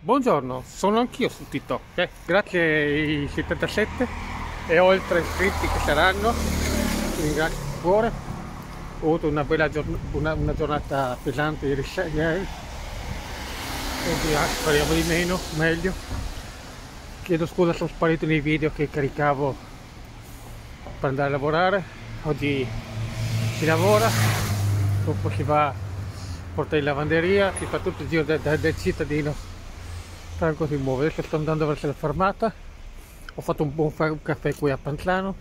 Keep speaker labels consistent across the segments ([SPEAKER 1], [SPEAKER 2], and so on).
[SPEAKER 1] Buongiorno, sono anch'io su TikTok, grazie ai 77 e oltre iscritti che saranno, vi ringrazio di cuore. Ho avuto una bella una giornata pesante ieri, oggi speriamo di meno, meglio. Chiedo scusa, sono sparito nei video che caricavo per andare a lavorare. Oggi si lavora, dopo si va a portare in lavanderia, si fa tutto il giro del cittadino. Franco si muove. Adesso sto andando verso la fermata, ho fatto un buon caffè qui a Panzano,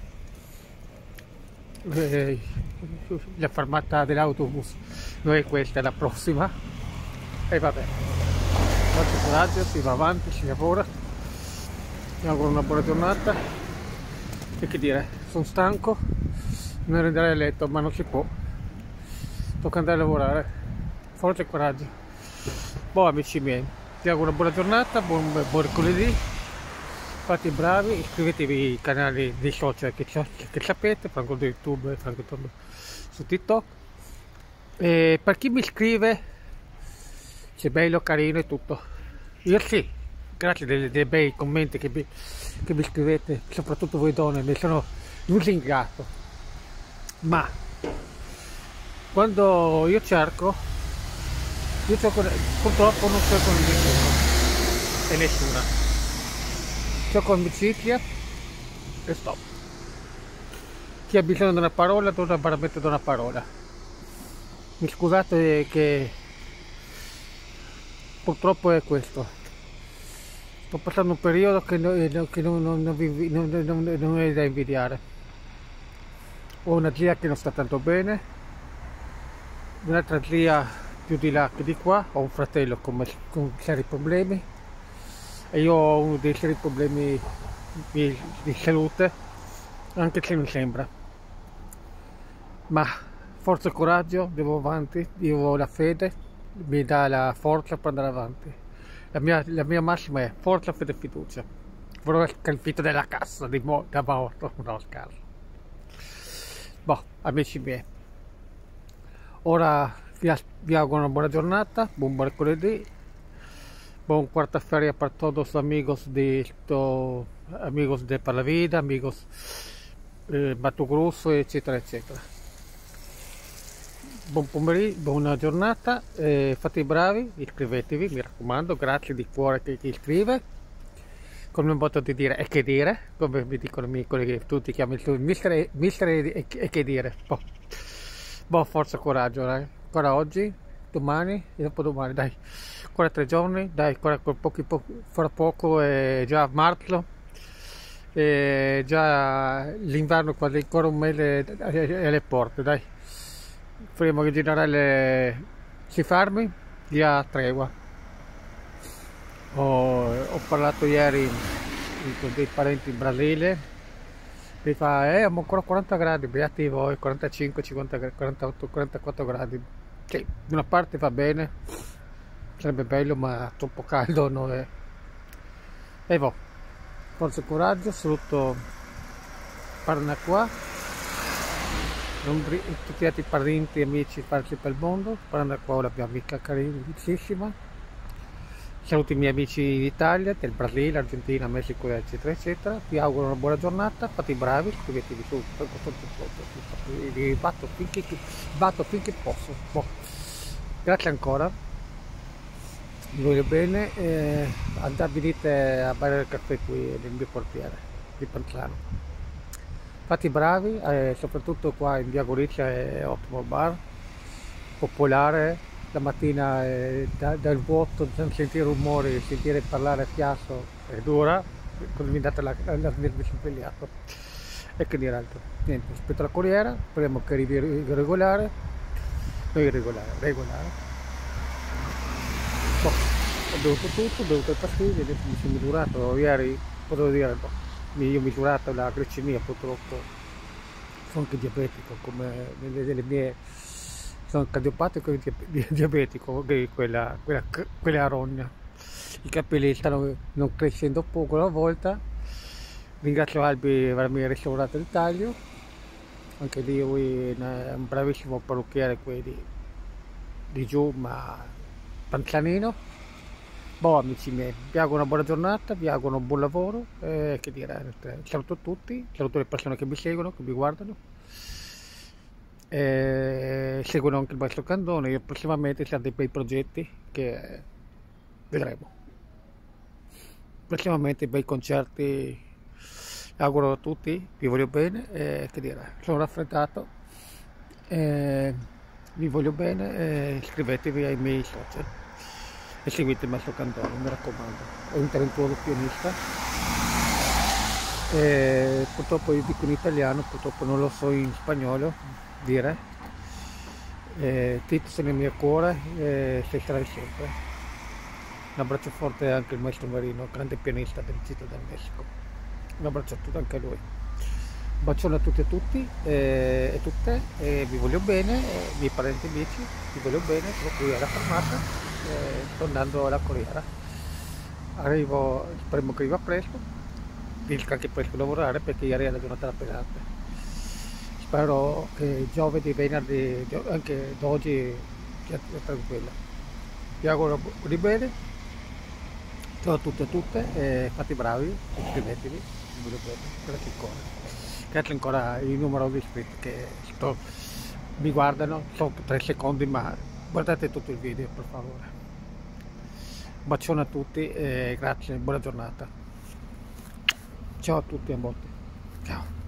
[SPEAKER 1] la fermata dell'autobus non è questa, è la prossima, e vabbè, faccio coraggio, si va avanti, si lavora. Mi auguro una buona giornata e che dire, sono stanco, mi renderei a letto ma non si può, tocca andare a lavorare, forza e coraggio. Boh, amici miei, ti auguro una buona giornata, buon mercoledì, fate i bravi, iscrivetevi ai canali dei social che sapete, Franco di YouTube e Franco su TikTok. E per chi mi scrive, c'è bello, carino e tutto. Io sì, grazie dei bei commenti che mi scrivete, soprattutto voi donne, ne sono lusingato. Ma quando io cerco purtroppo non cerco nessuno e nessuna, cerco amicizia e stop. Chi ha bisogno di una parola dona veramente una parola. Mi scusate che purtroppo è questo, sto passando un periodo che non è da invidiare. Ho una zia che non sta tanto bene, un'altra zia più di là che di qua, ho un fratello con seri problemi e io ho uno dei seri problemi di salute, anche se non sembra. Ma forza e coraggio, devo avanti, io ho la fede, mi dà la forza per andare avanti. La mia massima è forza, fede e fiducia. Vorrei scalfito della cassa da morto, no scherzo. Boh, amici miei, ora vi auguro una buona giornata, buon mercoledì, buon quarta feria para todos los amigos amigos de para la vida, amigos Mato Grosso, eccetera eccetera. Buon pomeriggio, buona giornata, fate i bravi, iscrivetevi, mi raccomando, grazie di cuore chi iscrive. Come un botto di dire e che dire, come mi dicono i miei colleghi, tutti chiamano il mister e che dire. Boh, forza, coraggio, dai. Ancora oggi, domani e dopodomani, dai, ancora 3 giorni, dai, ancora fra poco è già marzo, e già l'inverno quasi ancora un mese è alle porte, dai. Prima che il generale si fermi, dia tregua. Ho parlato ieri con dei parenti in Brasile, mi fa, abbiamo ancora 40 gradi, beati voi, 45, 50, 48, 44 gradi. Sì, da una parte va bene, sarebbe bello, ma troppo caldo non è. E boh, forza e coraggio, saluto Paranaquà, tutti gli altri parenti e amici sparsi per il mondo. Paranaquà la mia amica carinissima. Saluto i miei amici d'Italia, del Brasile, Argentina, Messico, eccetera, eccetera. Vi auguro una buona giornata, fate i bravi, iscrivetevi su, vi batto finché posso. Boh. Grazie ancora, vi voglio bene, venite a bere il caffè qui nel mio quartiere di Panzano. Fate i bravi, soprattutto qua in via Gorizia è ottimo bar, popolare. La mattina dal vuoto, senza sentire rumori, sentire parlare a chiasso è dura, quando mi date la snervi svegliato. E che dire altro? Niente, aspetto la corriera, speriamo che arrivi regolare. Boh, ho bevuto tutto, ho bevuto il pastiglie, adesso mi sono misurato, ieri, potevo dire, io ho misurato la glicemia, purtroppo sono anche diabetico, come nelle mie... sono cardiopatico e diabetico, quella a rogna. I capelli stanno non crescendo poco alla volta. Ringrazio Albi per avermi restaurato il taglio, anche lì lui è un bravissimo parrucchiere qui di giù, ma panzanino. Boh amici miei, vi auguro una buona giornata, vi auguro un buon lavoro, che dire, saluto tutti, saluto le persone che mi seguono, che mi guardano, seguono anche il maestro Candone, io prossimamente saranno dei bei progetti che vedremo, prossimamente bei concerti, auguro a tutti, vi voglio bene, che dire, sono raffreddato, eh, vi voglio bene, iscrivetevi ai miei social e seguite il maestro Candone, mi raccomando, è un talentuoso pianista, purtroppo io dico in italiano, purtroppo non lo so in spagnolo dire, Tito sei nel mio cuore, sei sarai sempre. Un abbraccio forte anche al maestro Marino, grande pianista del Città del Messico, un abbraccio a tutti anche a lui. Un bacione a tutti e tutti e tutte, vi voglio bene, miei parenti e amici, vi voglio bene, sono qui alla fermata, sto andando alla corriera, arrivo, speriamo che arriva presto, riesco anche presto a lavorare perché ieri è la giornata pesante, spero che giovedì, venerdì, anche oggi sia tranquilla, vi auguro di bene, ciao a tutti e tutte, fate i bravi, iscrivetevi, vi voglio bene, grazie ancora. Grazie ancora ai numerosi iscritti che mi guardano, so 3 secondi ma guardate tutto il video per favore. Un bacione a tutti e grazie, buona giornata. Ciao a tutti e a molti. Ciao.